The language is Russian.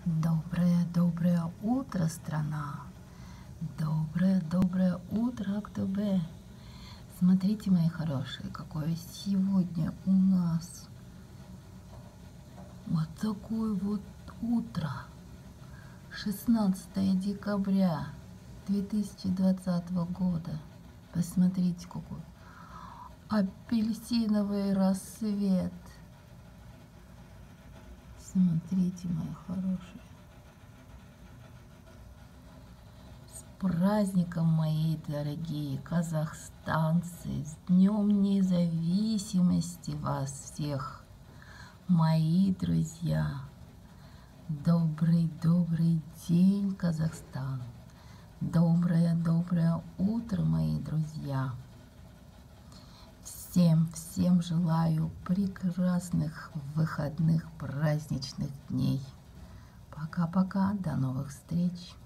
Доброе утро, страна! Доброе утро, Актубе! Смотрите, мои хорошие, какое сегодня у нас вот такое вот утро. 16 декабря 2020 года. Посмотрите, какой апельсиновый рассвет. Смотрите, мои хорошие. С праздником, мои дорогие казахстанцы! С Днем Независимости вас всех, мои друзья! Добрый день, Казахстан! Доброе утро, мои друзья! Всем желаю прекрасных выходных праздничных дней. Пока-пока, до новых встреч!